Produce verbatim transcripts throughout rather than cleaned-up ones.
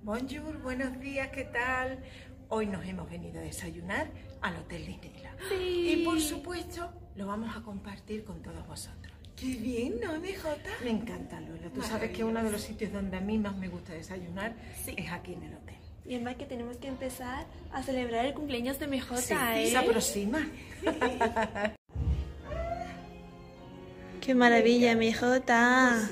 Bonjour, buenos días, ¿qué tal? Hoy nos hemos venido a desayunar al Hotel Linela. Sí. Y por supuesto, lo vamos a compartir con todos vosotros. ¡Qué bien, ¿no, M J? Me encanta, Lola. Tú sabes que uno de los sitios donde a mí más me gusta desayunar Sí. es aquí en el hotel. Y además que tenemos que empezar a celebrar el cumpleaños de M J, Sí, ¿eh? se aproxima. ¡Qué maravilla, M J!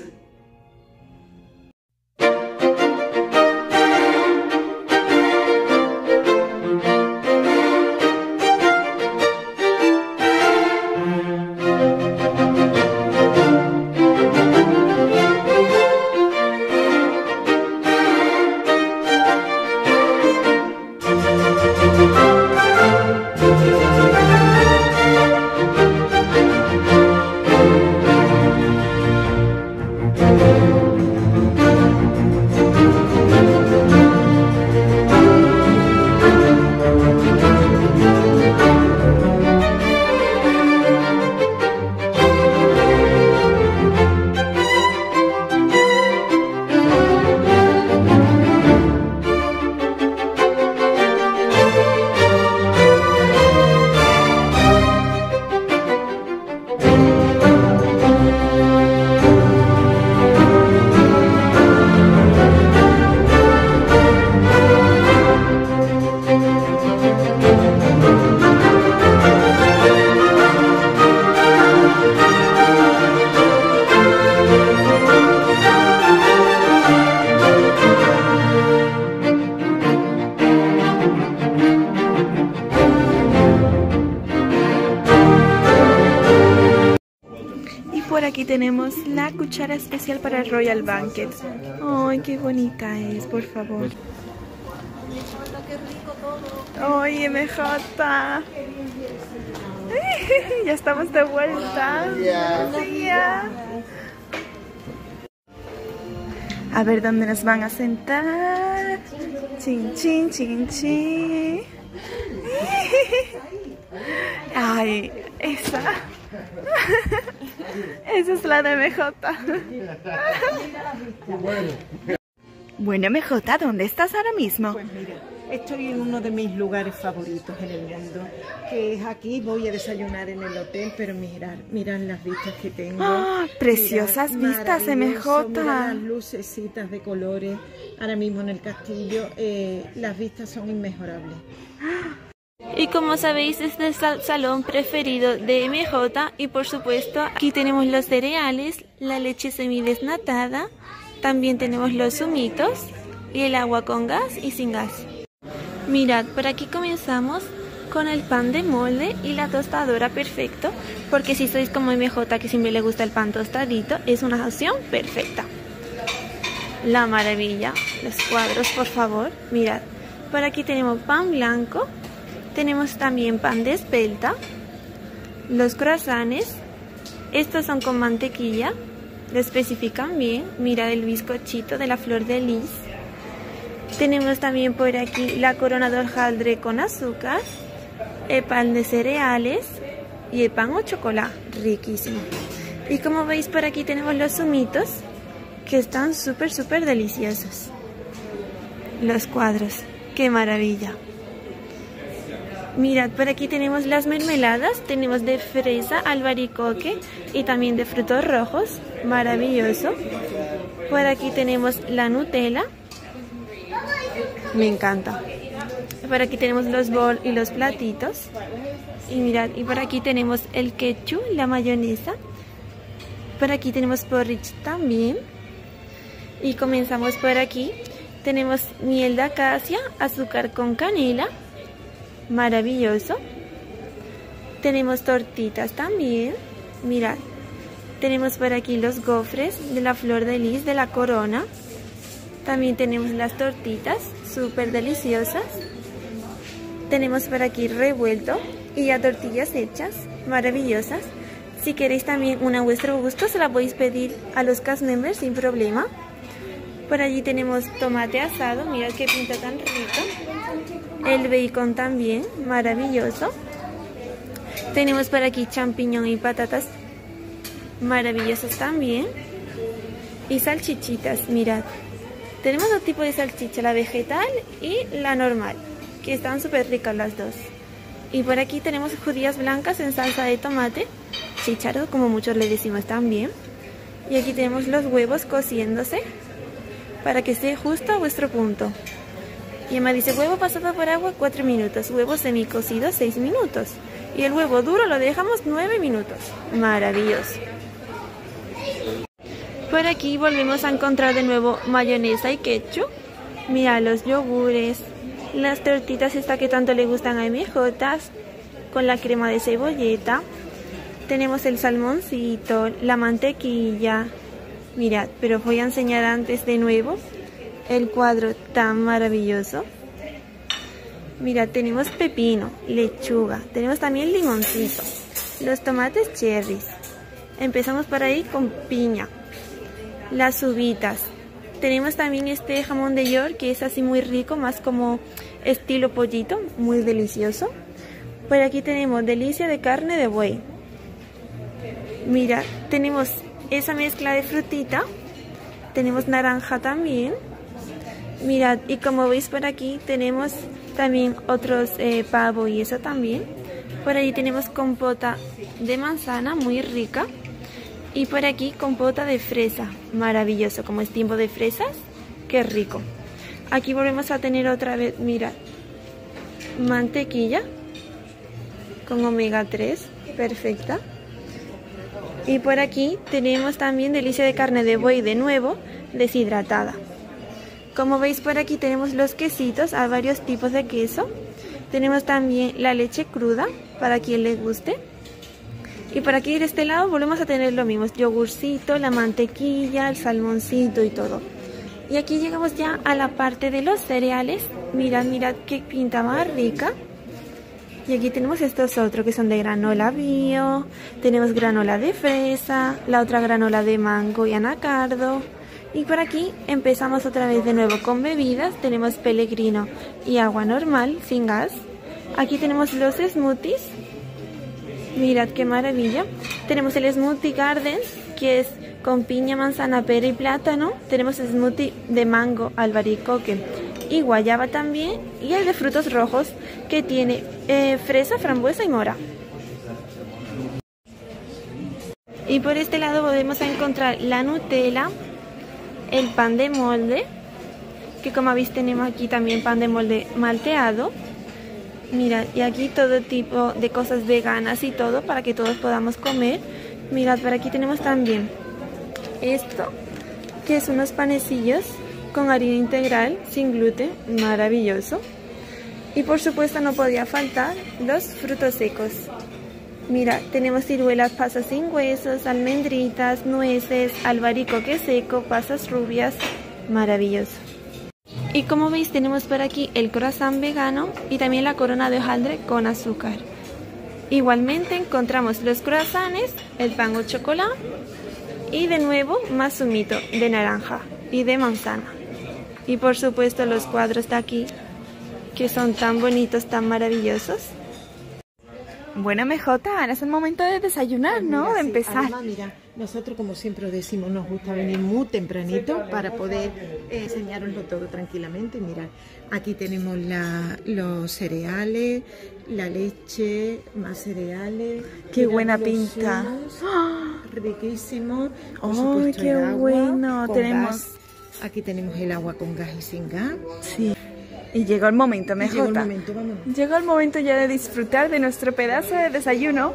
Por aquí tenemos la cuchara especial para el Royal Banquet. ¡Ay, qué bonita es, por favor! ¡Ay, M J! Ya estamos de vuelta. Sí, ya. A ver dónde nos van a sentar. Chin, chin, chin, chin. Ay, esa. Esa es la de M J. Bueno, M J, ¿dónde estás ahora mismo? Pues mira, estoy en uno de mis lugares favoritos en el mundo, que es aquí. Voy a desayunar en el hotel, pero mirad, mirad las vistas que tengo. ¡Ah! Preciosas Mirad, vistas, M J. Mirad las lucecitas de colores. Ahora mismo en el castillo, eh, las vistas son inmejorables. Y como sabéis, este es el salón preferido de M J y por supuesto aquí tenemos los cereales, la leche semidesnatada, también tenemos los zumitos y el agua con gas y sin gas. Mirad, por aquí comenzamos con el pan de molde y la tostadora perfecto, porque si sois como M J que siempre le gusta el pan tostadito, es una opción perfecta. La maravilla, los cuadros por favor, mirad, por aquí tenemos pan blanco. Tenemos también pan de espelta, los croissants, estos son con mantequilla, lo especifican bien, mira el bizcochito de la flor de lis. Tenemos también por aquí la corona de hojaldre con azúcar, el pan de cereales y el pan o chocolate, riquísimo. Y como veis por aquí tenemos los zumitos que están súper súper deliciosos. Los cuadros, qué maravilla. Mirad, por aquí tenemos las mermeladas, tenemos de fresa, albaricoque y también de frutos rojos, maravilloso. Por aquí tenemos la Nutella, me encanta. Por aquí tenemos los bols y los platitos. Y mirad, y por aquí tenemos el ketchup, la mayonesa. Por aquí tenemos porridge también. Y comenzamos por aquí, tenemos miel de acacia, azúcar con canela. Maravilloso. Tenemos tortitas también. Mirad, tenemos por aquí los gofres de la flor de lis de la corona. También tenemos las tortitas súper deliciosas. Tenemos por aquí revuelto y ya tortillas hechas, maravillosas. Si queréis también una a vuestro gusto, se la podéis pedir a los cast members sin problema. Por allí tenemos tomate asado, mirad qué pinta tan rico. El bacon también, maravilloso. Tenemos por aquí champiñón y patatas maravillosas también. Y salchichitas, mirad. Tenemos dos tipos de salchicha, la vegetal y la normal, que están súper ricas las dos. Y por aquí tenemos judías blancas en salsa de tomate, chícharo, como muchos le decimos también. Y aquí tenemos los huevos cociéndose para que esté justo a vuestro punto. Y Emma dice, huevo pasado por agua cuatro minutos, huevo semicocido seis minutos. Y el huevo duro lo dejamos nueve minutos. Maravilloso. Por aquí volvemos a encontrar de nuevo mayonesa y ketchup. Mira los yogures, las tortitas estas que tanto le gustan a M J, con la crema de cebolleta. Tenemos el salmoncito, la mantequilla. Mirad, pero voy a enseñar antes de nuevo el cuadro tan maravilloso. Mirad, tenemos pepino, lechuga, tenemos también limoncito, los tomates cherries. Empezamos por ahí con piña, las uvitas. Tenemos también este jamón de York, que es así muy rico, más como estilo pollito, muy delicioso. Por aquí tenemos delicia de carne de buey. Mira, tenemos esa mezcla de frutita, tenemos naranja también. Mirad, y como veis por aquí tenemos también otros eh, pavo y eso también. Por ahí tenemos compota de manzana muy rica. Y por aquí compota de fresa, maravilloso, como es tiempo de fresas, qué rico. Aquí volvemos a tener otra vez, mirad, mantequilla con omega tres, perfecta. Y por aquí tenemos también delicia de carne de buey de nuevo, deshidratada. Como veis por aquí tenemos los quesitos, hay varios tipos de queso. Tenemos también la leche cruda, para quien les guste. Y por aquí de este lado volvemos a tener lo mismo, yogurcito, la mantequilla, el salmoncito y todo. Y aquí llegamos ya a la parte de los cereales. Mirad, mirad qué pinta más rica. Y aquí tenemos estos otros que son de granola bio, tenemos granola de fresa, la otra granola de mango y anacardo. Y por aquí empezamos otra vez de nuevo con bebidas, tenemos Pellegrino y agua normal, sin gas. Aquí tenemos los smoothies. Mirad qué maravilla. Tenemos el Smoothie Gardens, que es con piña, manzana, pera y plátano. Tenemos el smoothie de mango, albaricoque y guayaba también. Y el de frutos rojos, que tiene eh, fresa, frambuesa y mora. Y por este lado volvemos a encontrar la Nutella, el pan de molde, que como veis tenemos aquí también pan de molde malteado. Mirad, y aquí todo tipo de cosas veganas y todo para que todos podamos comer. Mirad, por aquí tenemos también esto, que es unos panecillos con harina integral, sin gluten, maravilloso. Y por supuesto no podía faltar los frutos secos. Mirad, tenemos ciruelas, pasas sin huesos, almendritas, nueces, albaricoque seco, pasas rubias, maravilloso. Y como veis tenemos por aquí el croissant vegano y también la corona de hojaldre con azúcar. Igualmente encontramos los croissants, el pan au chocolat y de nuevo más zumito de naranja y de manzana. Y por supuesto los cuadros de aquí, que son tan bonitos, tan maravillosos. Bueno, M J, ahora es el momento de desayunar, pues mira, ¿no? De sí, empezar. Además, mira, nosotros como siempre decimos, nos gusta venir muy tempranito para poder eh, enseñaroslo todo tranquilamente. Mirad, aquí tenemos la, los cereales, la leche, más cereales. ¡Qué mirad, buena pinta! Zumos, ¡oh! Riquísimo. Por ¡Ay, supuesto, qué el agua bueno! Tenemos... Gas. Aquí tenemos el agua con gas y sin gas. Sí. Y llegó el momento, M J. Llegó el momento, vámonos. Llegó el momento ya de disfrutar de nuestro pedazo de desayuno.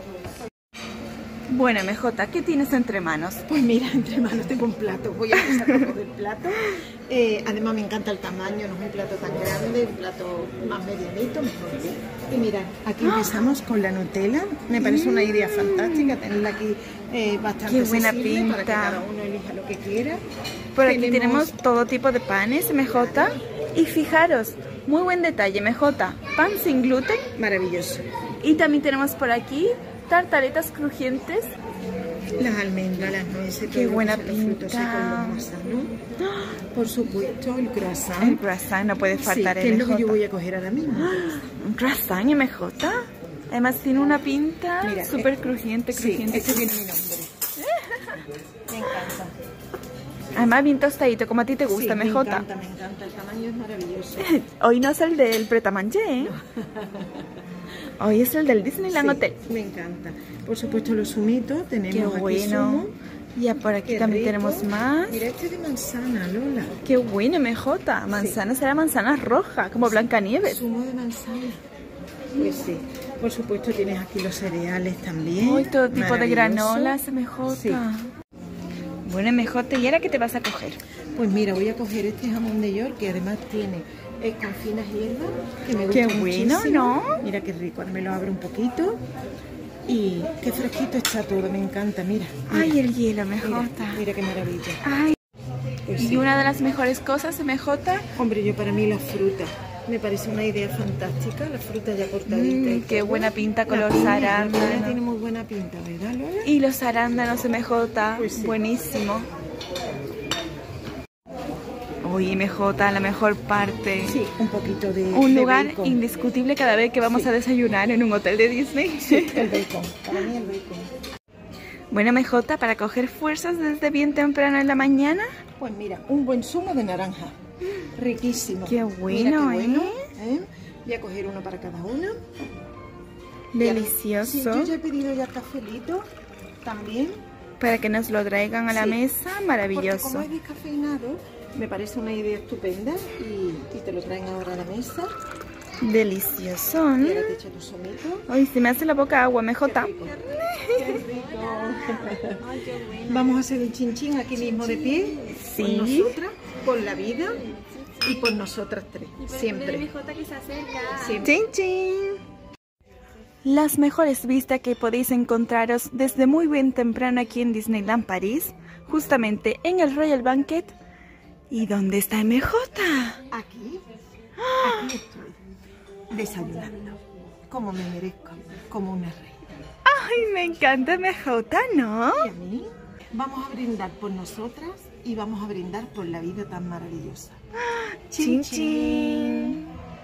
Bueno, M J, ¿qué tienes entre manos? Pues mira, entre manos tengo un plato. Voy a empezar por el plato. Eh, además me encanta el tamaño, no es un plato tan grande, un plato más medianito, mejor. Y mira, aquí empezamos con la Nutella. Me parece una idea fantástica tenerla aquí eh, bastante Qué buena pinta. Para que cada uno elija lo que quiera. Por aquí tenemos... tenemos todo tipo de panes, M J. Y fijaros, muy buen detalle, M J, pan sin gluten. Maravilloso. Y también tenemos por aquí tartaletas crujientes. Las almendras, las nueces, qué buena los pinta. Frutos secos, ¿no? Por supuesto, el croissant. El croissant no puede faltar, sí, que M J. es lo que yo voy a coger ahora mismo. Un croissant, M J. Además tiene una pinta súper crujiente, crujiente. Sí, este tiene mi nombre. Me encanta. Además bien tostadito, como a ti te gusta, Sí, M me J. encanta, me encanta, el tamaño es maravilloso. Hoy no es el del Pret-a-Manger, ¿eh? Hoy es el del Disneyland Sí, Hotel. me encanta. Por supuesto los zumitos, tenemos Qué aquí bueno. zumo. Ya por aquí Qué también rico. tenemos más. Mira este de manzana, Lola. Qué bueno, M J. Manzana será manzana roja, como Blancanieves. Zumo de manzana. Pues sí. Por supuesto tienes aquí los cereales también. Hoy todo tipo de Maravilloso. granolas, M J. Sí. Bueno, M J, ¿y ahora qué te vas a coger? Pues mira, voy a coger este jamón de York que además tiene eh, con finas hierbas, que me gusta Qué bueno, muchísimo. ¿no? Mira qué rico, ahora me lo abro un poquito. Y qué fresquito está todo, me encanta, mira. mira. Ay, el hielo, M Mira, J. mira qué maravilla. Ay, Pues y sí. una de las mejores cosas, M J. Hombre, yo para mí la fruta me parece una idea fantástica, la fruta ya cortadita. Mm, y qué todo. buena pinta con La los piña, la arándanos. piña tiene muy buena pinta, ¿verdad, Lola? Y los arándanos, M J. Pues sí. Buenísimo. Uy, M J, la mejor parte. Sí, un poquito de Un de lugar bacon. indiscutible cada vez que vamos Sí. a desayunar en un hotel de Disney. Sí, el bacon, para mí el bacon. Bueno, M J, para coger fuerzas desde bien temprano en la mañana. Pues mira, un buen zumo de naranja. Riquísimo. Qué Mira bueno, qué bueno, ¿eh? ¿eh? Voy a coger uno para cada una. Delicioso. Sí, yo ya he pedido ya cafelito también. Para que nos lo traigan a la Sí. mesa, Porque maravilloso. como es descafeinado, me parece una idea estupenda y, y te lo traen ahora a la mesa. Delicioso. Y ahora te echo tu somito. Ay, se me hace la boca agua, M J. Qué rico. Qué rico. Vamos a hacer el chinchín aquí mismo de pie. Sí. Por nosotras, por la vida y por nosotras tres. Siempre. Siempre. Chin, chin. Las mejores vistas que podéis encontraros desde muy bien temprano aquí en Disneyland París, justamente en el Royal Banquet. ¿Y dónde está M J? Aquí, aquí estoy, desayunando, como me merezco, como una reina. Ay, me encanta M J, ¿no? Y a mí, vamos a brindar por nosotras y vamos a brindar por la vida tan maravillosa. Chin, chin.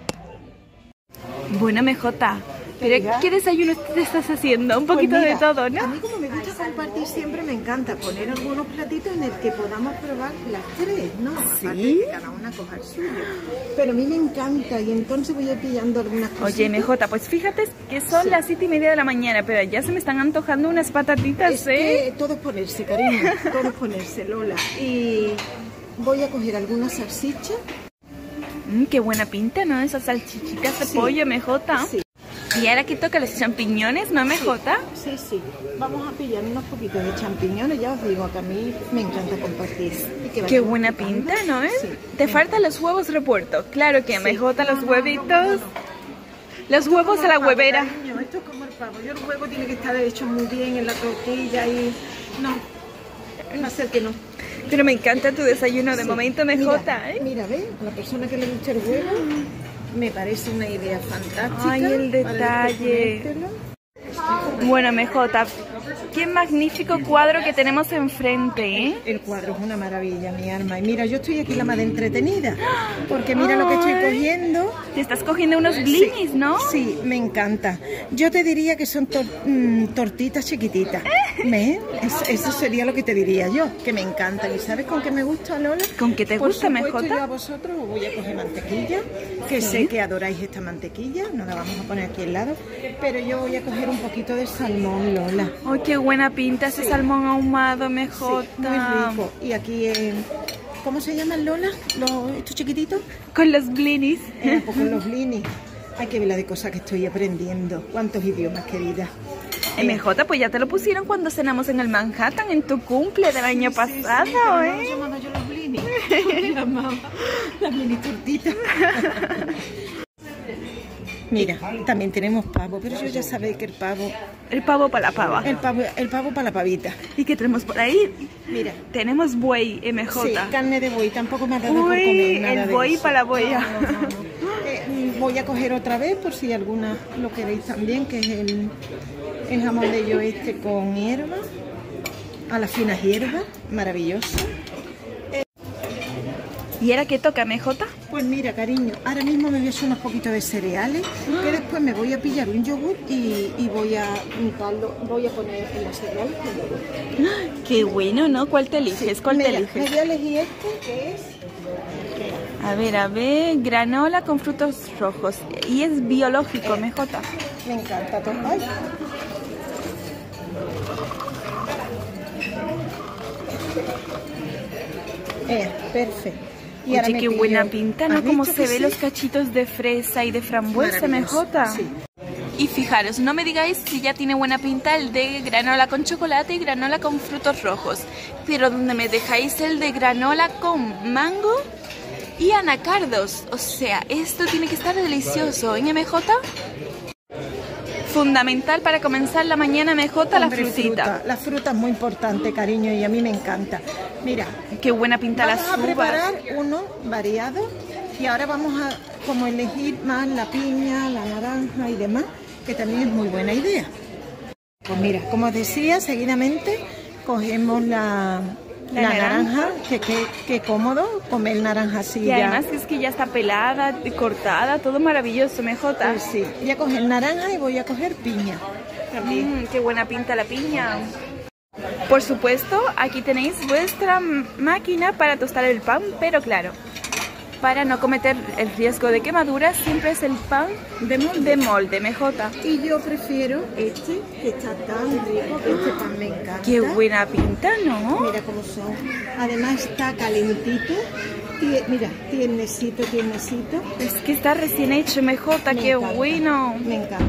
Bueno, M J, pero Venga. ¿qué desayuno te estás haciendo? Un poquito Pues mira, de todo, A ¿no? mí como me gusta compartir siempre me encanta poner algunos platitos en el que podamos probar las tres, ¿no? Sí. Aparte de que cada una coja el suyo. Pero a mí me encanta y entonces voy a ir pillando algunas cosas. Oye, M J, pues fíjate que son Sí. las siete y media de la mañana, pero ya se me están antojando unas patatitas, Es ¿eh? que todo es ponerse, cariño, todo es ponerse, Lola. Y voy a coger algunas salsichas. Mm, qué buena pinta, ¿no? Esas salchichitas de Sí. pollo, M J. Sí. Y ahora que toca los champiñones, ¿no, M J? Sí, sí. Vamos a pillar unos poquitos de champiñones. Ya os digo que a mí me encanta compartir. Y que Qué vayamos buena picando. pinta, ¿no? ¿Eh? Sí. Te me faltan los huevos repuerto. Claro que M J, No, los no, huevitos. no, no, no. Los Esto es huevos como a la el pavo, huevera. cariño, esto es como el pavo. Yo el huevo tiene que estar hecho muy bien en la tortilla y... No, va a ser que no. Pero me encanta tu desayuno de Sí. momento, M J, Mira, ¿eh? Mira, ve, a la persona que le gusta el huevo, me parece una idea fantástica. Ay, el para detalle. ponértelo. Bueno, M J, qué magnífico cuadro que tenemos enfrente, ¿eh? El cuadro es una maravilla, mi alma. Y mira, yo estoy aquí la más de entretenida, porque mira lo que estoy Ay. cogiendo. Te estás cogiendo unos blinis, ¿no? Sí, me encanta. Yo te diría que son tor- mm, tortitas chiquititas. ¿Ves? Es- eso sería lo que te diría yo, que me encantan. ¿Y sabes con qué me gusta, Lola? ¿Con qué te Por gusta, M supuesto, J? yo a vosotros os voy a coger mantequilla, que Sí. sé que adoráis esta mantequilla, no la vamos a poner aquí al lado, pero yo voy a coger un poquito de salmón, Lola. Ay, qué buena pinta ese Sí. salmón ahumado, M Sí, J. muy rico. Y aquí, eh, ¿cómo se llaman, Lola? Los, estos chiquititos. Con los blinis. Eh, pues con los blinis. Hay que ver la de cosas que estoy aprendiendo. ¿Cuántos idiomas, querida? M J, pues ya te lo pusieron cuando cenamos en el Manhattan, en tu cumple del año Sí, sí, sí, pasado, pero no ¿eh? los llamaba yo los blinis. Los llamaba las mini tortitas. Mira, también tenemos pavo, pero yo ya sabéis que el pavo, El pavo para la pava. el pavo, el pavo para la pavita. ¿Y qué tenemos por ahí? Mira, Tenemos buey, M J. sí, carne de buey, tampoco me ha dado por Uy, comer nada el de buey eso. para la boya. No, no, no, no. Eh, voy a coger otra vez por si alguna lo queréis también, que es el, el jamón de yo este con hierba, a las finas hierbas, maravilloso. ¿Y ahora qué toca, M J? Pues mira, cariño, ahora mismo me voy a hacer unos poquitos de cereales, que después me voy a pillar un yogur y, y voy a untarlo, voy a poner en los cereales con yogur. Qué bueno, ¿no? ¿Cuál te eliges? ¿Cuál Mira, te eliges? me voy a elegir este, que es... A ver, a ver, granola con frutos rojos. Y es biológico, M J. Me encanta todo. Ay. Eh, perfecto. Y Oye, ahora me qué pillo- buena pinta, ¿no? ¿Has Como visto se que ve sí? los cachitos de fresa y de frambuesa, M Maravilloso, J. sí. Y fijaros, no me digáis si ya tiene buena pinta el de granola con chocolate y granola con frutos rojos. Pero donde me dejáis el de granola con mango y anacardos. O sea, esto tiene que estar delicioso, ¿eh, M J? Fundamental para comenzar la mañana, M J, la Hombre, frutita. fruta. La fruta es muy importante, cariño, y a mí me encanta. Mira, Qué buena pinta las vamos a uvas. preparar uno variado y ahora vamos a como elegir más la piña, la naranja y demás, que también es muy buena idea. Pues mira, como os decía, seguidamente cogemos la, La la naranja. naranja, que qué que cómodo comer naranja así. Y ya. además es que ya está pelada, cortada, todo maravilloso, M J. Pues sí, voy a coger naranja y voy a coger piña también. Mm, qué buena pinta la piña. Por supuesto, aquí tenéis vuestra máquina para tostar el pan, pero claro, para no cometer el riesgo de quemaduras, siempre es el pan De molde. de molde, M J. Y yo prefiero este, que está tan rico, que este pan me encanta. Qué buena pinta, ¿no? Mira cómo son. Además está calentito. Tie- mira, tiernecito, tiernecito. Es que está recién hecho, M J, Me qué encanta, bueno. Me encanta.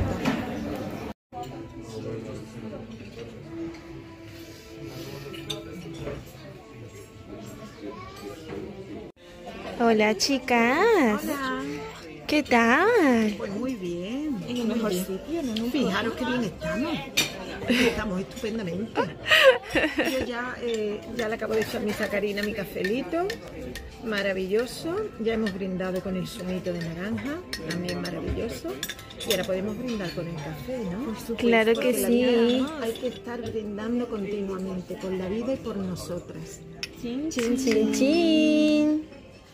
Hola, chicas. Hola. ¿Qué tal? Pues muy bien. En el mejor sitio, ¿no? Fijaros qué bien estamos. Estamos estupendamente. Yo ya, eh, ya le acabo de echar mi sacarina, mi cafelito. Maravilloso. Ya hemos brindado con el zumito de naranja. También maravilloso. Y ahora podemos brindar con el café, ¿no? Por supuesto, Claro que porque la sí. vida, hay que estar brindando continuamente por la vida y por nosotras. Chin, chin, chin, chin.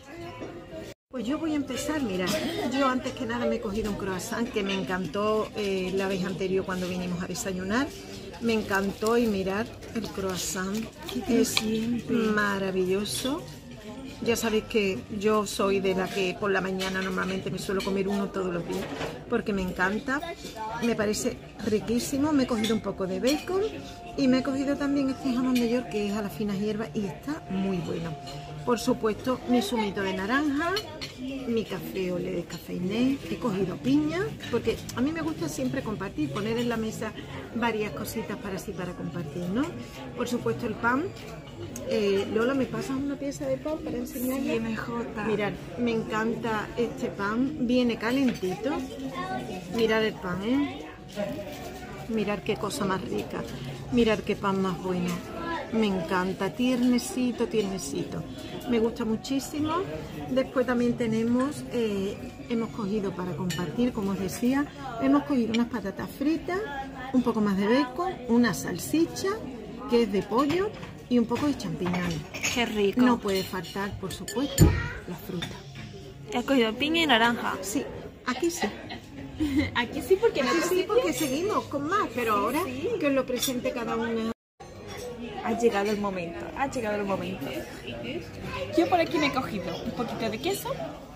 Pues yo voy a empezar, mira, yo antes que nada me he cogido un croissant que me encantó eh, la vez anterior cuando vinimos a desayunar. Me encantó y mirar el croissant, es maravilloso. Ya sabéis que yo soy de la que por la mañana normalmente me suelo comer uno todos los días porque me encanta, me parece riquísimo. Me he cogido un poco de bacon y me he cogido también este jamón de York que es a las finas hierbas y está muy bueno. Por supuesto, mi zumito de naranja, mi café olé descafeiné, he cogido piña, porque a mí me gusta siempre compartir, poner en la mesa varias cositas para así para compartir, ¿no? Por supuesto el pan. Eh, Lola, ¿me pasas una pieza de pan para enseñarla? Sí, M J. Mirad, me encanta este pan, viene calentito. Mirad el pan, ¿eh? Mirad qué cosa más rica, mirad qué pan más bueno. Me encanta, tiernecito, tiernecito. Me gusta muchísimo. Después también tenemos, eh, hemos cogido para compartir, como os decía, hemos cogido unas patatas fritas, un poco más de bacon, una salsicha, que es de pollo, y un poco de champiñones. Qué rico. No puede faltar, por supuesto, la fruta. He cogido piña y naranja. Sí, aquí sí. Aquí sí, porque en Aquí otro sí, sitio porque seguimos con más, pero ahora que os lo presente cada una. ha llegado el momento, ha llegado el momento. Yo por aquí me he cogido un poquito de queso,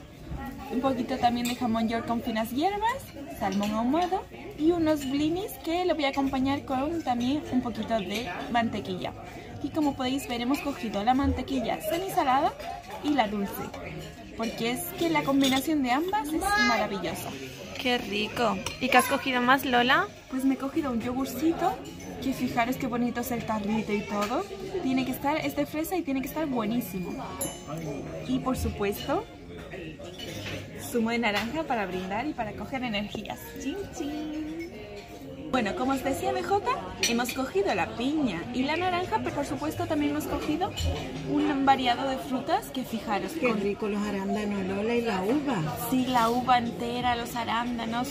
un poquito también de jamón york con finas hierbas, salmón ahumado y unos blinis que lo voy a acompañar con también un poquito de mantequilla. Y como podéis ver, hemos cogido la mantequilla semisalada y la dulce, porque es que la combinación de ambas es maravillosa. ¡Qué rico! ¿Y qué has cogido más, Lola? Pues me he cogido un yogurcito, que fijaros qué bonito es el tarrito y todo. Tiene que estar, es de fresa y tiene que estar buenísimo. Y por supuesto, zumo de naranja para brindar y para coger energías. ¡Chin, chin! Bueno, como os decía M J, hemos cogido la piña y la naranja, pero por supuesto también hemos cogido un variado de frutas que fijaros. Qué con, rico los arándanos, Lola, y la uva. sí, la uva entera, los arándanos,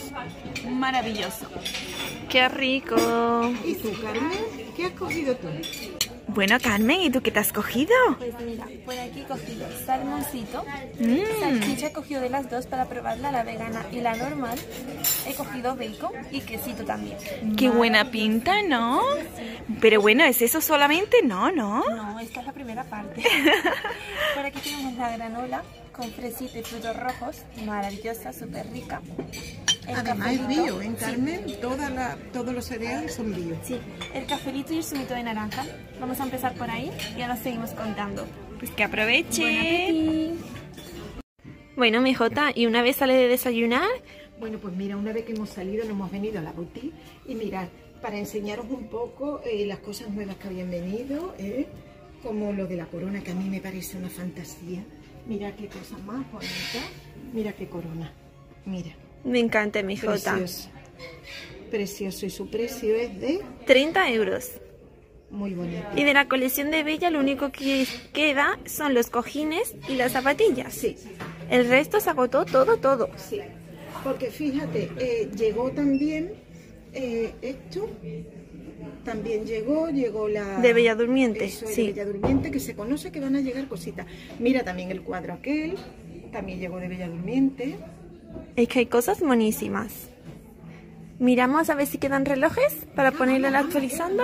maravilloso. ¡Qué rico! ¿Y tú, Carmen? ¿Qué has cogido tú? Bueno, Carmen, ¿y tú qué te has cogido? Pues mira, por aquí he cogido salmoncito, Mm. salchicha he cogido de las dos para probarla, la vegana y la normal. He cogido bacon y quesito también. Qué buena pinta, ¿no? Pero bueno, ¿es eso solamente? No, ¿no? No, esta es la primera parte. Por aquí tenemos la granola con fresita y frutos rojos, maravillosa, súper rica. El Además es cafelito, bio, ¿eh, Carmen? Toda la, todos los cereales son bio. sí, el cafelito y el zumito de naranja. Vamos a empezar por ahí y ahora seguimos contando. Pues que aproveche. Buen apetito. Bueno, mi Jota, ¿y una vez sale de desayunar? Bueno, pues mira, una vez que hemos salido, nos hemos venido a la boutique y mirad, para enseñaros un poco eh, las cosas nuevas que habían venido, eh, como lo de la corona, que a mí me parece una fantasía. Mira qué cosa más bonita, mira qué corona, mira. Me encanta, mi Jota. Precioso, precioso, y su precio es de treinta euros. muy bonito. Y de la colección de Bella lo único que queda son los cojines y las zapatillas. Sí, El resto se agotó todo, todo. sí, porque fíjate, eh, llegó también eh, esto, también llegó, llegó la... De Bella Durmiente, eso es, sí. de Bella Durmiente, que se conoce que van a llegar cositas. Mira también el cuadro aquel, también llegó de Bella Durmiente. Es que hay cosas monísimas. Miramos a ver si quedan relojes para ponerlo actualizando.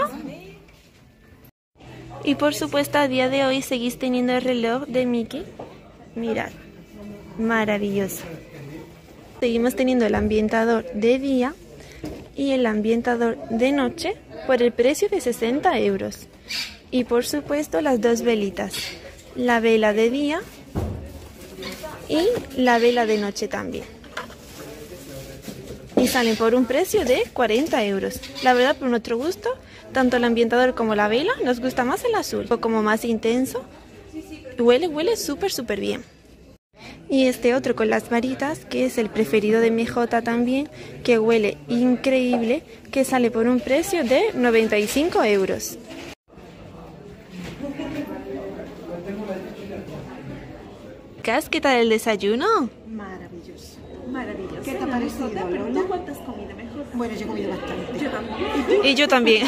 Y por supuesto a día de hoy seguís teniendo el reloj de Mickey. Mirad, maravilloso. Seguimos teniendo el ambientador de día y el ambientador de noche por el precio de sesenta euros. Y por supuesto las dos velitas, la vela de día y la vela de noche también. Y salen por un precio de cuarenta euros. La verdad, por nuestro gusto, tanto el ambientador como la vela nos gusta más el azul, o como más intenso. Huele, huele súper, súper bien. Y este otro con las varitas, que es el preferido de mi Jota también, que huele increíble, que sale por un precio de noventa y cinco euros. ¿Qué tal el desayuno? Maravilloso. Maravilloso. ¿Qué te ha parecido, Lola? ¿Tú cuánto has comido mejor? Bueno, yo he comido bastante. Yo también. Y yo también.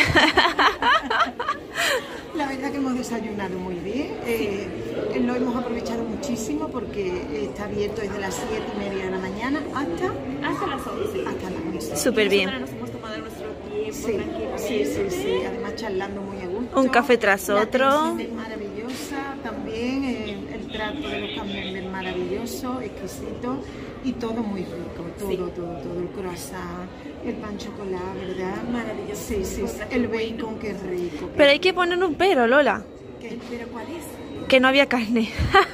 La verdad que hemos desayunado muy bien, eh, lo hemos aprovechado muchísimo porque está abierto desde las siete y media de la mañana hasta, Hasta las once. hasta las once. Súper bien. Nosotras nos hemos tomado nuestro tiempo Sí, sí, sí, sí, además charlando muy a gusto. Un café tras La otro. atención es maravillosa, también eh, el trato de los camiones maravilloso, exquisito y todo muy rico, todo, Sí. todo, todo, el croissant, el pan chocolate, ¿verdad? Maravilloso. Sí, sí, sí, el bacon que es rico. Pero hay que poner un pero, Lola, ¿Qué? ¿Pero cuál es? que no había carne.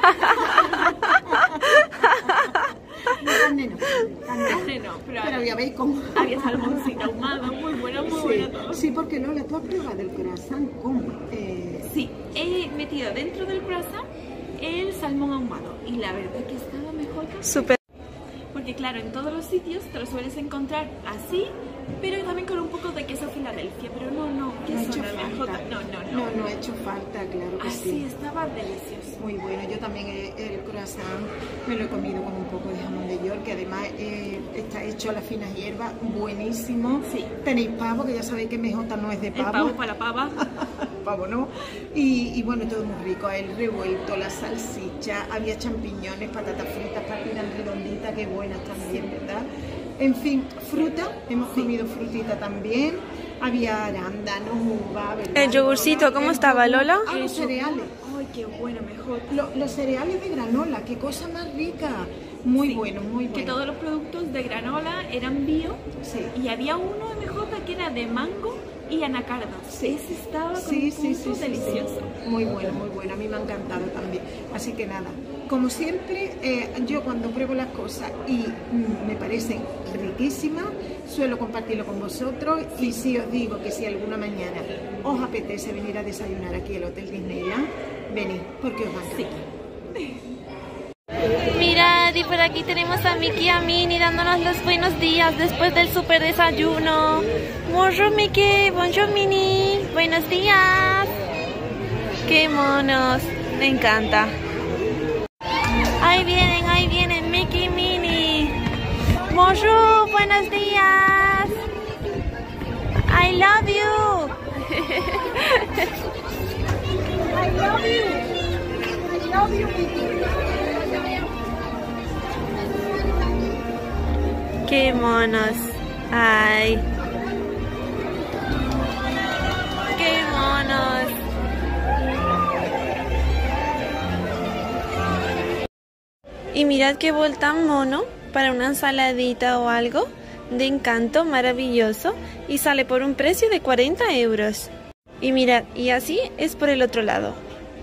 Carne no, carne no, Carne no, pero, pero había bacon. había salmoncito ahumado, muy bueno, muy Sí, bueno todo. sí, porque Lola, tú has probado el croissant con... Eh, Sí, he metido dentro del croissant el salmón ahumado y la verdad que estaba mejor que Súper. porque claro, en todos los sitios te lo sueles encontrar así, pero también con un poco de queso Filadelfia, pero no, no, no ha queso hecho no, falta. mejor, no, no, no. No, no ha hecho falta, claro que Así sí. estaba delicioso. Muy bueno, yo también he- el croissant me lo he comido con un poco de jamón de york, que además eh, está hecho a las finas hierbas, buenísimo. Sí. Tenéis pavo, que ya sabéis que M J no es de El pavo. pavo para pava. Pavo no. Y, y bueno, todo muy rico, el revuelto, la salsicha, había champiñones, patatas fritas, partidas redonditas, qué buenas también, ¿verdad? En fin, fruta, hemos comido frutita también, había arándanos, uva, ¿verdad? El yogurcito, ¿cómo El estaba, yogur. Lola? Ah, los cereales. Ay, qué bueno, mejor. Lo- los cereales de granola, qué cosa más rica. Muy Sí, bueno, muy bueno. Que todos los productos de granola eran bio Sí. y había uno M J que era de mango y anacardos. Sí. Ese estaba con Sí, un sí, punto sí, sí, delicioso. sí. Muy bueno, muy bueno. A mí me ha encantado también. Así que nada, como siempre, eh, yo cuando pruebo las cosas y mm, me parecen riquísimas, suelo compartirlo con vosotros. Y si os digo que si alguna mañana os apetece venir a desayunar aquí al Hotel Disneyland, venid, porque os va a encantar. Mirad, y por aquí tenemos a Mickey y a Minnie dándonos los buenos días después del super desayuno. Bonjour Mickey, bonjour Minnie, buenos días. Qué monos, me encanta. Ahí vienen, ahí vienen Mickey y Minnie. Bonjour, buenos días. I love you. ¡Qué monos! ¡Ay! ¡Qué monos! Y mirad qué bol tan mono para una ensaladita o algo de Encanto, maravilloso, y sale por un precio de cuarenta euros. Y mirad, y así es por el otro lado.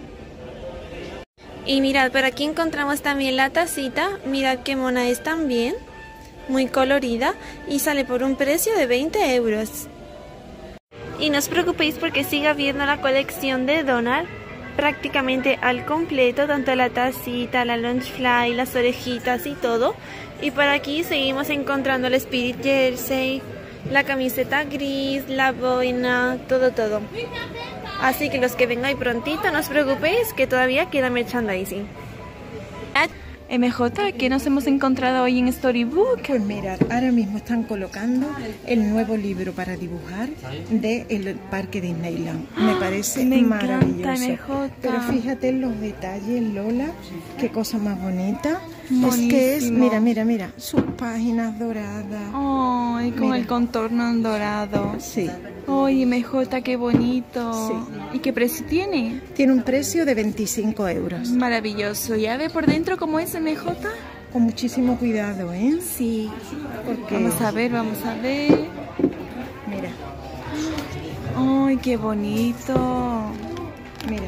Y mirad, por aquí encontramos también la tacita. Mirad qué mona es también, muy colorida, y sale por un precio de veinte euros. Y no os preocupéis porque siga viendo la colección de Donald prácticamente al completo, tanto la tacita, la lunch fly, las orejitas y todo. Y por aquí seguimos encontrando el Spirit Jersey, la camiseta gris, la boina, todo, todo. Así que los que vengáis prontito, no os preocupéis que todavía queda merchandising. M J, ¿qué nos hemos encontrado hoy en Storybook? Pues mirad, ahora mismo están colocando el nuevo libro para dibujar del Parque Disneyland. Me parece Me maravilloso. encanta, M J. Pero fíjate en los detalles, Lola, qué cosa más bonita. Buenísimo. Es que es, mira, mira, mira, sus páginas doradas. Ay, con Mira. el contorno en dorado. Sí. Ay, M J, qué bonito. Sí. ¿Y qué precio tiene? Tiene un precio de veinticinco euros. Maravilloso. ¿Ya ve por dentro cómo es M J? Con muchísimo cuidado, ¿eh? Sí. Porque, Vamos a ver, vamos a ver. mira, Ay, qué bonito. mira,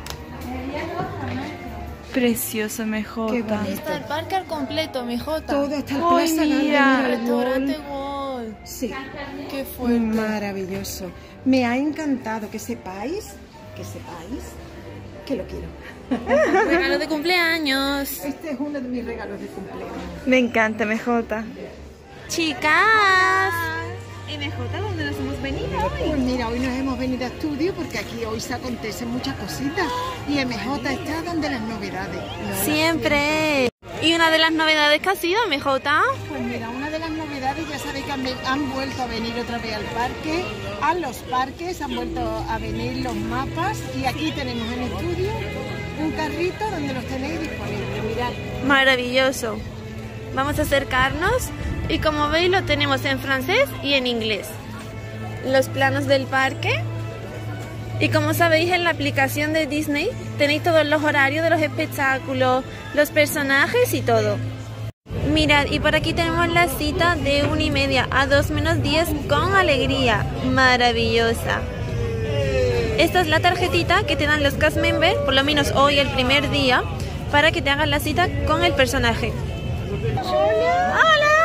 Precioso, M J. qué bonito. Está el parque al completo, mi Jota. Todo está en Ay, Plaza Grande, mira. mira el Restaurante mall. Wall. Sí. Qué fuerte. Maravilloso. Me ha encantado que sepáis, que sepáis que lo quiero. Regalo de cumpleaños. Este es uno de mis regalos de cumpleaños. Me encanta, M J. Chicas. M J, ¿dónde nos hemos venido Pues mira, hoy nos hemos venido a estudio porque aquí hoy se acontecen muchas cositas y M J está donde las novedades. ¿no? Siempre. Y una de las novedades que ha sido, M J. Pues mira, una de las novedades, ya sabéis que han, han vuelto a venir otra vez al parque, a los parques, han vuelto a venir los mapas y aquí tenemos en estudio un carrito donde los tenéis disponibles, mirad. Maravilloso. Vamos a acercarnos y como veis lo tenemos en francés y en inglés. Los planos del parque. Y como sabéis, en la aplicación de Disney tenéis todos los horarios de los espectáculos, los personajes y todo. Mirad, y por aquí tenemos la cita de una y media a dos menos diez con alegría. Maravillosa. Esta es la tarjetita que te dan los cast members, por lo menos hoy el primer día, para que te hagan la cita con el personaje. ¡Hola!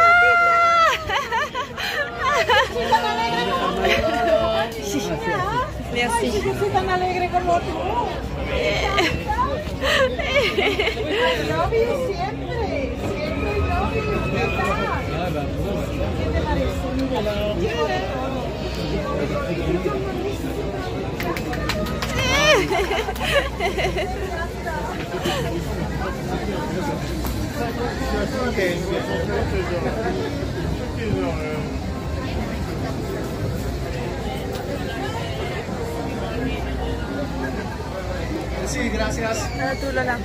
Mira, sí. Yo soy tan alegre como tú. I love you siempre, siempre I love you. ¿Qué tal? ¿Qué te parece? Sí, gracias. Ahora tú, Lola.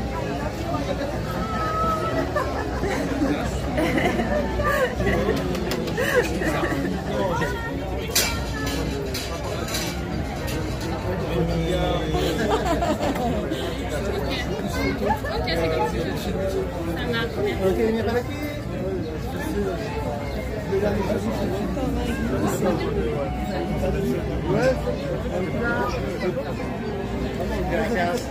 Gracias.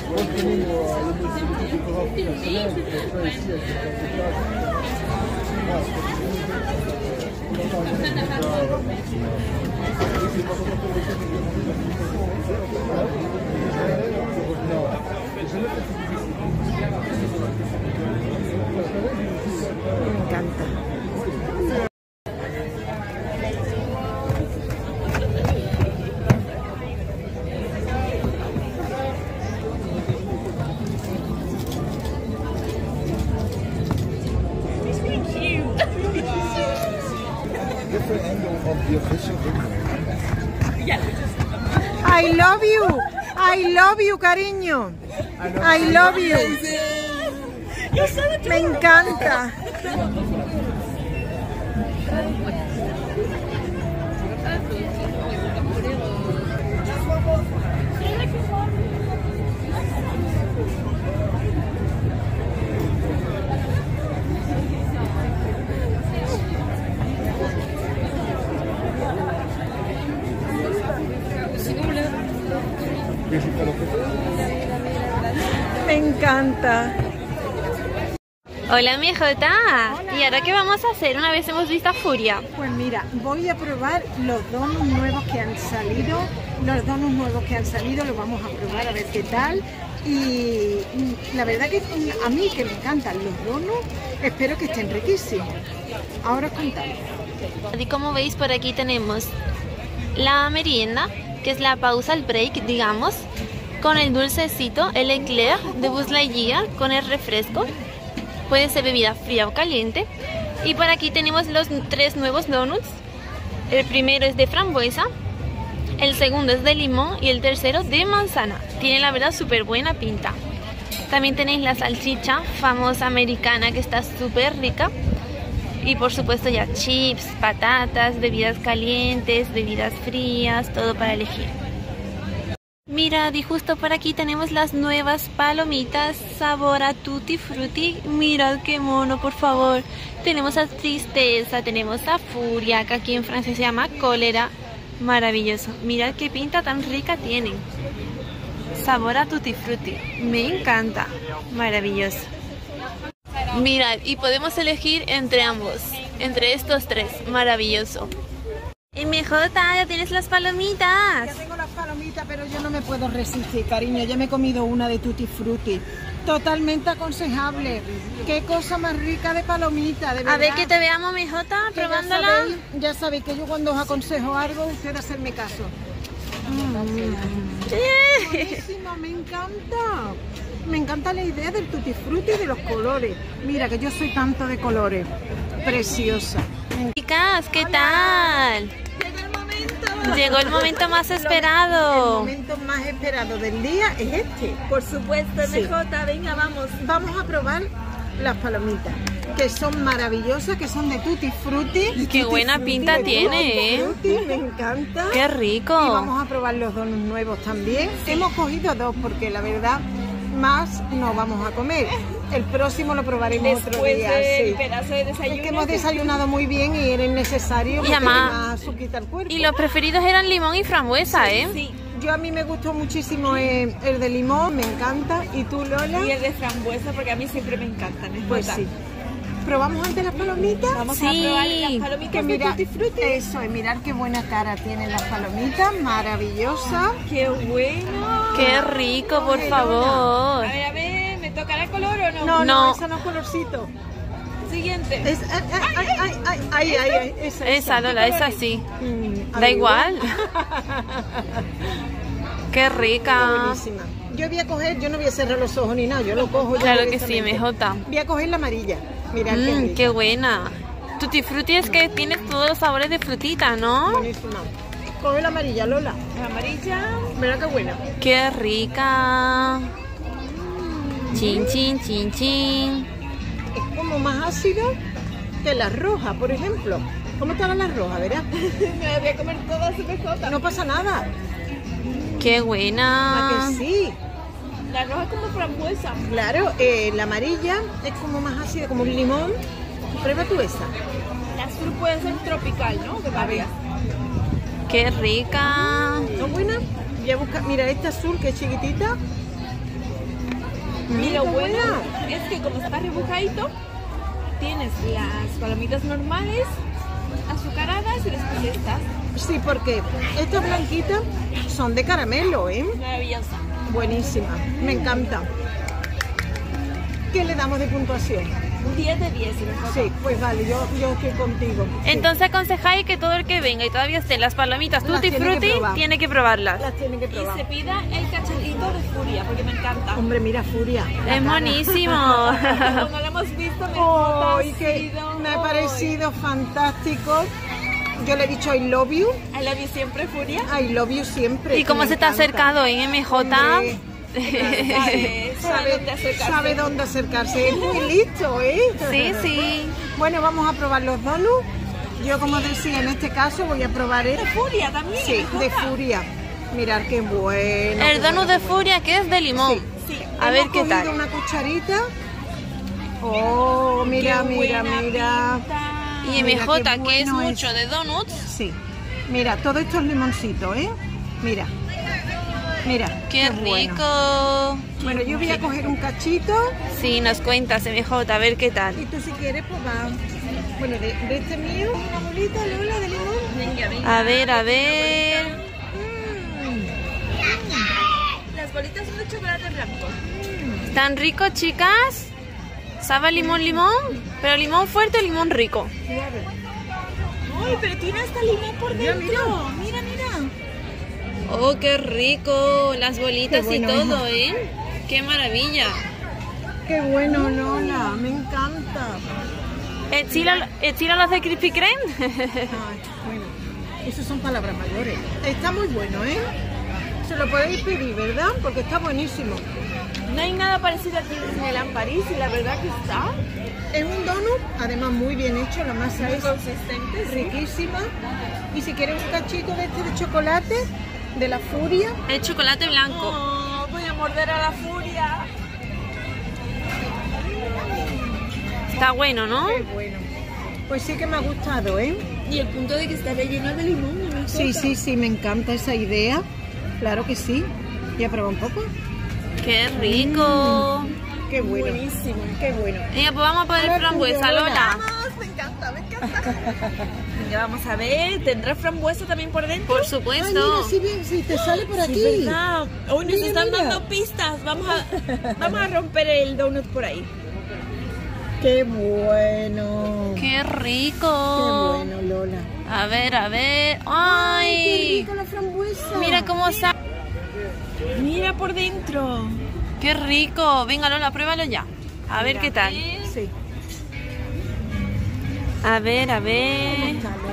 Me encanta. I love you. I love you, cariño. I love you. Me encanta. Me encanta. Hola, mi Jota. ¿Y ahora qué vamos a hacer una vez hemos visto a Furia? Pues mira, voy a probar los donuts nuevos que han salido. Los donuts nuevos que han salido los vamos a probar a ver qué tal. Y la verdad que a mí que me encantan los donuts, espero que estén riquísimos. Ahora os contamos. Y como veis, por aquí tenemos la merienda, que es la pausa, el break, digamos, con el dulcecito, el eclair de Buzz Lightyear con el refresco. Puede ser bebida fría o caliente. Y por aquí tenemos los tres nuevos donuts. El primero es de frambuesa, el segundo es de limón y el tercero de manzana. Tiene la verdad súper buena pinta. También tenéis la salchicha famosa americana, que está súper rica. Y por supuesto ya chips, patatas, bebidas calientes, bebidas frías, todo para elegir. Mirad, y justo por aquí tenemos las nuevas palomitas sabor a tutti frutti. Mirad qué mono, por favor. Tenemos a tristeza, tenemos a furia, que aquí en Francia se llama cólera. Maravilloso. Mirad qué pinta tan rica tienen. Sabor a tutti frutti. Me encanta. Maravilloso. Mirad, y podemos elegir entre ambos, entre estos tres. Maravilloso. M J, ya tienes las palomitas. Ya tengo las palomitas, pero yo no me puedo resistir, cariño. Ya me he comido una de tutti frutti. Totalmente aconsejable. Qué cosa más rica de palomita, de verdad. A ver que te veamos, M J, probándola. Ya sabéis, ya sabéis que yo cuando os aconsejo algo, ustedes hacerme caso. Mm. Yeah. Buenísimo, me encanta. Me encanta la idea del tutti frutti y de los colores. Mira que yo soy tanto de colores. Preciosa. Chicas, ¿qué tal? Llegó el momento. Llegó el momento más esperado. El momento más esperado del día es este. Por supuesto, Sí. M J, venga, vamos. Vamos a probar las palomitas, que son maravillosas, que son de tutti frutti. Qué Tutti buena frutti, pinta de tiene, tutti ¿eh? frutti, me encanta. ¡Qué Y rico! vamos a probar los donuts nuevos también. Hemos cogido dos porque la verdad más no vamos a comer. El próximo lo probaremos otro Después día. del Sí. pedazo de desayuno. Es que hemos desayunado muy bien y era innecesario Y meterle además- más azúcar al cuerpo. Y los preferidos eran limón y frambuesa, ¿eh? Sí, Yo a mí me gustó muchísimo el, el de limón, me encanta. ¿Y tú, Lola? y el de frambuesa, porque a mí siempre me encantan. M J. Pues sí. ¿Probamos antes las palomitas? Vamos Sí. a probar las palomitas Que de mira, tutti frutti. eso es, mirar qué buena cara tienen las palomitas, maravillosas. ¡Qué bueno! ¡Qué rico, por A favor! ver, a ver, ¿me tocará el color o no? No, no, No. esa no es colorcito. Siguiente. Es, ay, ay, ay, ay, ay, ay, ay, ay, esa, Esa, Lola, esa sí. Mm, a Da ver, igual. ¡Qué está rica! buenísima. Yo voy a coger, yo no voy a cerrar los ojos ni nada, yo lo cojo ya Claro que sí, directamente. M J. Voy a coger la amarilla. Mirad qué Mmm, rica. qué buena. Tutti frutti es que tiene todos los sabores de frutita, ¿no? Buenísima. Coge la amarilla, Lola. La amarilla. Mira qué buena. ¡Qué rica! Chin, chin, chin, chin. Es como más ácida que la roja, por ejemplo. ¿Cómo estarán las rojas, verdad? Me las voy a comer todas, M J. No pasa nada. ¡Qué ¿A buena! que sí? La roja es como frambuesa. Claro, eh, la amarilla es como más ácida, como un limón. Prueba tú esa. La azul puede ser tropical, ¿no? Que varias. ¡Qué rica! ¿No buena? Voy a buscar, mira esta azul que es chiquitita. Y lo qué bueno buena. es que como está rebujadito, tienes las palomitas normales, azucaradas y después estas. Sí, porque estas blanquitas son de caramelo, ¿eh? Maravillosa. Buenísima, me encanta. ¿Qué le damos de puntuación? diez de diez, M J. Sí, pues vale, yo, yo estoy contigo. Sí. Entonces aconsejáis que todo el que venga y todavía estén las palomitas Las Tutti tiene que Frutti probar. tiene que probarlas. Las tienen que Y probar. se pida el cacharrito de furia, porque me encanta. Hombre, mira, Furia. la Es cara. buenísimo. Como no lo hemos visto, me ¡Ay, ha que me ha parecido fantástico! Yo le he dicho I love you. I love you siempre, Furia. I love you siempre. ¿Y cómo se te ha acercado en M J? Hombre, Sabe, sabe, dónde acercarse. sabe dónde acercarse. Es muy listo, ¿eh? Sí, sí. Bueno, vamos a probar los donuts. Yo, como decía, en este caso voy a probar el De Furia también. sí, de Furia. Mirad qué bueno. El qué donut bueno. de Furia que es de limón. Sí. A ver Hemos qué cogido tal. una cucharita. Oh, mira, Qué mira, buena mira. pinta. Y Mira M J, qué que es bueno mucho es. de donuts. Sí. Mira, todo esto es limoncito, ¿eh? Mira. Mira. ¡Qué bueno. rico! Bueno, yo voy a coger un cachito Sí, nos cuentas, M J, a ver qué tal. y tú si quieres pues va. Bueno, de, de este mío, una bolita, Lola, de limón. Venga, venga. A ver, a ver. Las bolitas son de chocolate blanco. ¿Tan rico, chicas? ¿Sabe a limón, limón? ¿Pero limón fuerte o limón rico? Ay, pero tiene hasta limón por Mira, dentro. Mira, mira. ¡Oh, qué rico! Las bolitas Qué bueno, y todo, ¿eh? ¡Qué maravilla! Qué bueno, Lola, me encanta. ¿Estira, estira los de Krispy Kreme? Ay, bueno, eso son palabras mayores. Está muy bueno, ¿eh? Se lo podéis pedir, ¿verdad? Porque está buenísimo. No hay nada parecido aquí en Disneyland París y la verdad que está Es un donut, además muy bien hecho, la masa es consistente. Sí. riquísima. Y si quieres un cachito de este de chocolate, de la Furia, El chocolate blanco. Oh, voy a morder a la Furia. Está bueno, ¿no? qué bueno. Pues sí que me ha gustado, ¿eh? Y el punto de que está relleno de limón. ¿No me Sí, importa? sí, sí, me encanta esa idea. Claro que sí. ¿Ya probado un poco? ¡Qué rico! Qué bueno. Buenísimo. Qué bueno. Venga, pues vamos a poner Ahora frambuesa, tú, Lola. Lola. Vamos, me encanta, me encanta. Ya vamos a ver, ¿tendrá frambuesa también por dentro? Por Ay, supuesto. mira, sí, bien, sí, te sale por aquí. Sí, verdad. Hoy nos Mira, están mira. dando pistas. Vamos a, vamos a romper el donut por ahí. Qué bueno. ¡Qué Qué rico! bueno, Lola. A ver, a ver. Qué ¡Ay! rico la frambuesa. Mira cómo está. Mira por dentro. ¡Qué rico! Venga, Lola, pruébalo ya. A ver qué tal. Sí. A ver, a ver. ¿Cómo está, Lola?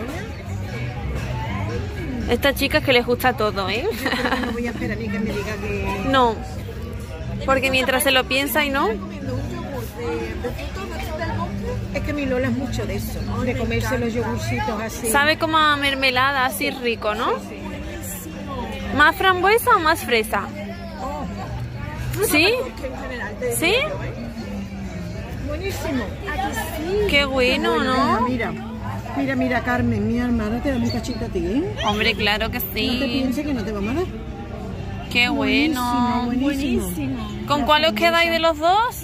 Estas chicas que les gusta todo, ¿eh? No voy a esperar ni que me diga que... No. Porque mientras se lo piensa y no. comiendo un yogur de, de frutos del bosque. Es que mi Lola es mucho de eso, ¿no? De comerse los yogurcitos así. Sabe como a mermelada, así rico, ¿no? ¿Más frambuesa o más fresa? ¿Sí? En general, te ¿Sí? buenísimo. Qué bueno, ¿no? Mira, mira, mira, Carmen, mi hermana te da un cachito a ti, ¿eh? Hombre, claro que No te sí. pienses que no te vamos a dar. Qué bueno. Buenísimo, buenísimo. ¿Con cuál os quedáis de los dos?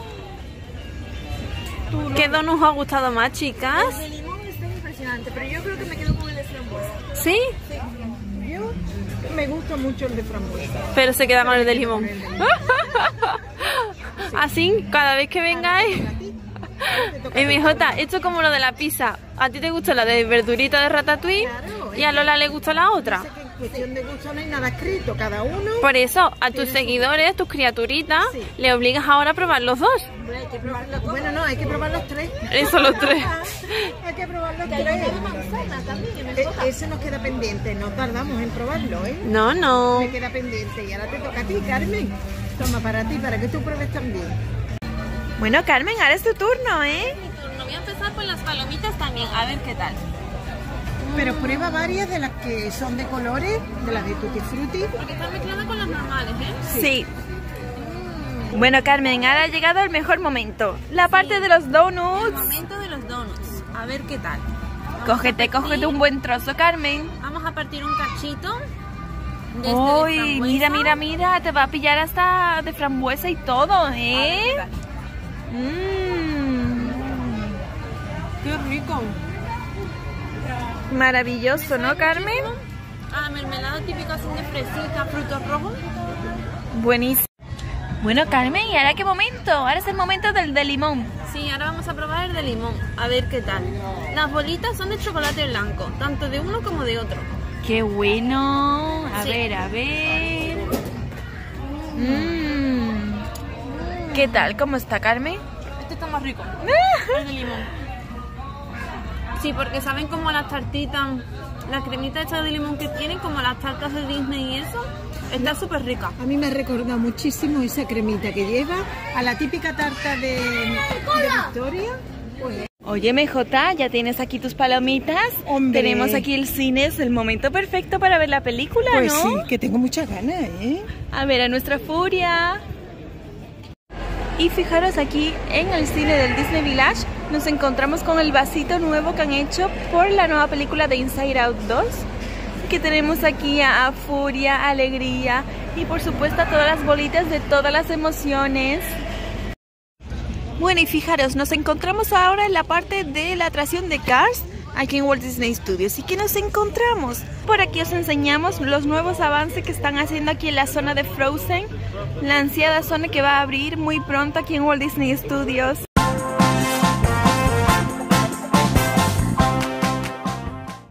¿Qué dos nos ha gustado más, chicas? El de limón está impresionante, pero yo creo que me quedo con el de frambuesa. ¿Sí? Yo me gusta mucho el de frambuesa. Pero se queda con el de limón. Así, cada vez que vengáis. M J, esto es como lo de la pizza. A ti te gusta la de verdurita de ratatouille y a Lola le gusta la otra. Sé que en cuestión de gusto no hay nada escrito, cada uno. Por eso, a tus seguidores, tus criaturitas, le obligas ahora a probar los dos. Hombre, hay que probarlo todo. Bueno, no, hay que probar los tres. Eso, los tres. Hay que probar los Y hay tres. uno de manzana también, en el E- bote. ese nos queda pendiente, no tardamos en probarlo, ¿eh? No, no. Me queda pendiente y ahora te toca a ti, Carmen. Toma para ti, para que tú pruebes también. Bueno, Carmen, ahora es tu turno, ¿eh? Mi turno. Voy a empezar por las palomitas también, a ver qué tal. Pero prueba varias de las que son de colores, de las de Tutti Frutti. Porque están mezcladas con las normales, ¿eh? Sí. Bueno, Carmen, ahora ha llegado el mejor momento. La parte de los El donuts. momento de los donuts. A ver qué tal. Cógete, cógete un buen trozo, Carmen. Vamos a partir un cachito. de este de Uy, frambuesa. mira, mira, mira. Te va a pillar hasta de frambuesa y todo, ¿eh? Mmm. Qué rico. Maravilloso, ¿no, Carmen? Ah, mermelada típica así de fresita, frutos rojos. Buenísimo. Bueno, Carmen, ¿y ahora qué momento? Ahora es el momento del de limón. Sí, ahora vamos a probar el de limón. A ver qué tal. Las bolitas son de chocolate blanco, tanto de uno como de otro. ¡Qué bueno! A Sí. ver, a ver. Mmm. ¿Qué tal? ¿Cómo está, Carmen? Este está más rico. El de limón. Sí, porque saben como las tartitas, la cremita esta de limón que tienen, como las tartas de Disney y eso. Está súper rica. A mí me ha recordado muchísimo esa cremita que lleva a la típica tarta de, de Victoria. Pues... Oye, M J, ¿ya tienes aquí tus palomitas? Hombre. Tenemos aquí el cine, es el momento perfecto para ver la película, pues ¿no? sí, que tengo muchas ganas, ¿eh? A ver a nuestra Furia. Y fijaros aquí en el cine del Disney Village nos encontramos con el vasito nuevo que han hecho por la nueva película de Inside Out dos. Que tenemos aquí a Furia, Alegría y por supuesto a todas las bolitas de todas las emociones. Bueno, y fijaros, nos encontramos ahora en la parte de la atracción de Cars aquí en Walt Disney Studios. ¿Y qué nos encontramos? Por aquí os enseñamos los nuevos avances que están haciendo aquí en la zona de Frozen, la ansiada zona que va a abrir muy pronto aquí en Walt Disney Studios.